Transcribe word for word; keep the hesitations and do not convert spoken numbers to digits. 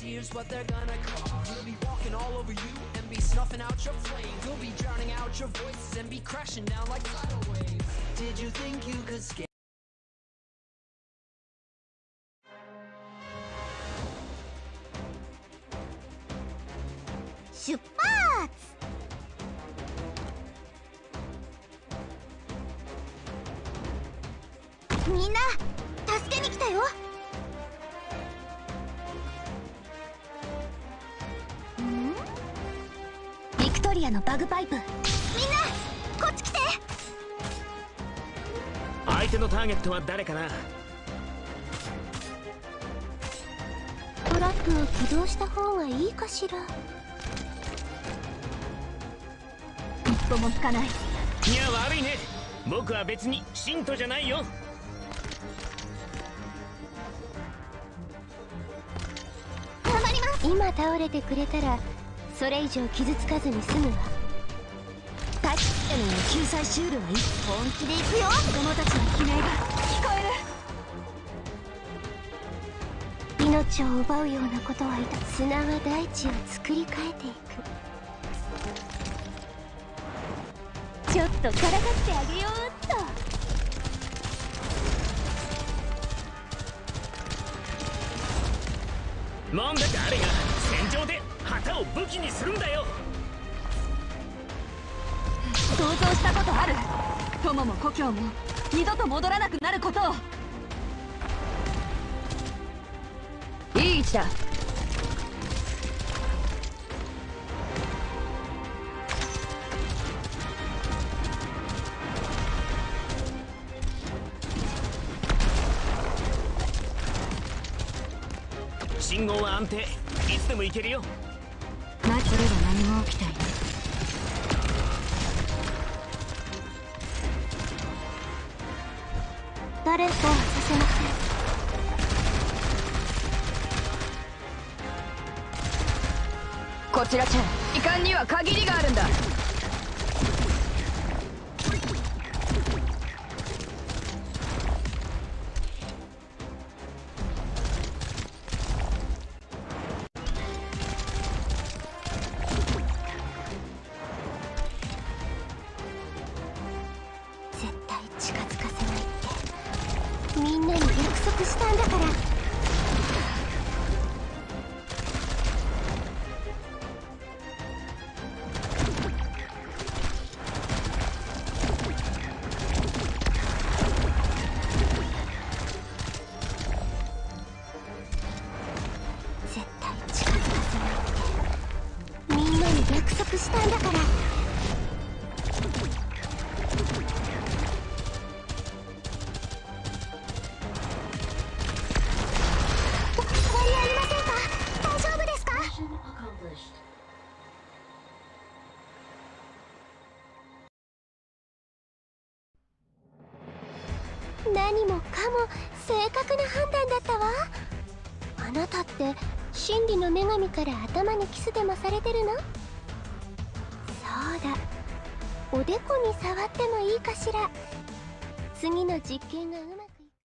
here's what they're gonna call. We'll be walking all over you and be snuffing out your flame. We'll be drowning out your voices and be crashing down like tidal waves. Did you think you could scare? みんな助けに来たよ。ん？ビクトリアのバグパイプ。みんなこっち来て。 相手のターゲットは誰かな。 トラップを起動した方がいいかしら。一歩も引かない。いや悪いね、僕は別に信徒じゃないよ。 今倒れてくれたらそれ以上傷つかずに済むわ。タッチの救済シュールはいい。本気で行くよ。子供たちの悲鳴が聞こえる。命を奪うようなことはいた。砂は大地を作り変えていく。ちょっとからかってあげようっと。 なんで誰が戦場で旗を武器にするんだよ。 想像したことある。友も故郷も二度と戻らなくなることを。いい位置だ。 信号は安定、いつでも行けるよ。 まずこれは何も起きないね。 誰かはさせません。 こちらチェン、時間には限りがあるんだ。 絶対近づかせないってみんなに約束したんだから。絶対近づかせないってみんなに約束したんだから。何もかも正確な判断だったわ。あなたって真理の女神から頭にキスでもされてるの？そうだ、おでこに触ってもいいかしら。次の実験がうまく